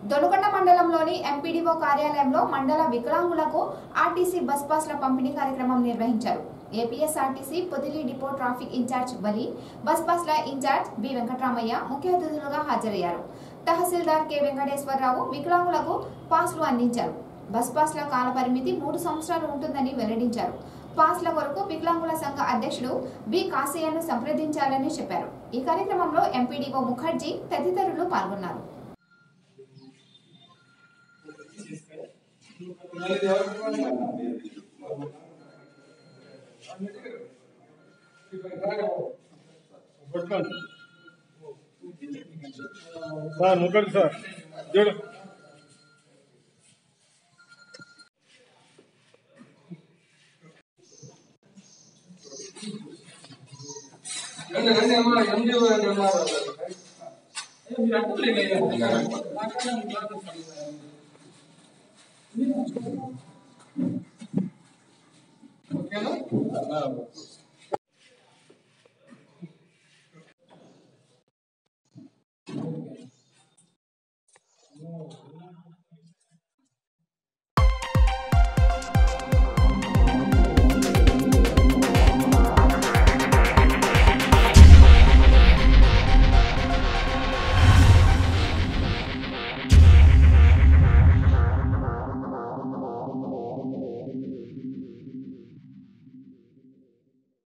దొనకొండ మండలంలోని ఎంపీడీఓ కార్యాలయంలో మండల వికలాంగులకు ఆర్టీసీ బస్ పాస్ల పంపిణీ కార్యక్రమం నిర్వహించారు. APSRTC Podili depot traffic incharge Vali, bus పాస్ల ఇన్ఛార్జ్ బి వెంకటరామయ్య ముఖ్య అతిథులుగా హాజరయ్యారు. తహసీల్దార్ కె వెంకటేశ్వరరావు వికలాంగులకు పాస్లు అందించారు. బస్ పాస్ల కాల పరిమితి 3 సంవత్సరాలు ఉంటుందని వెల్లడించారు. పాస్ల కొరకు వికలాంగుల సంఘ అధ్యక్షుడు బి కాసియాను సంప్రదించాలని చెప్పారు. ఈ కార్యక్రమంలో ఎంపీడీఓ ముఖర్జీ తదితరులు పాల్గొన్నారు. ముఖర్జీ సార్ చూడు ఓకేనా.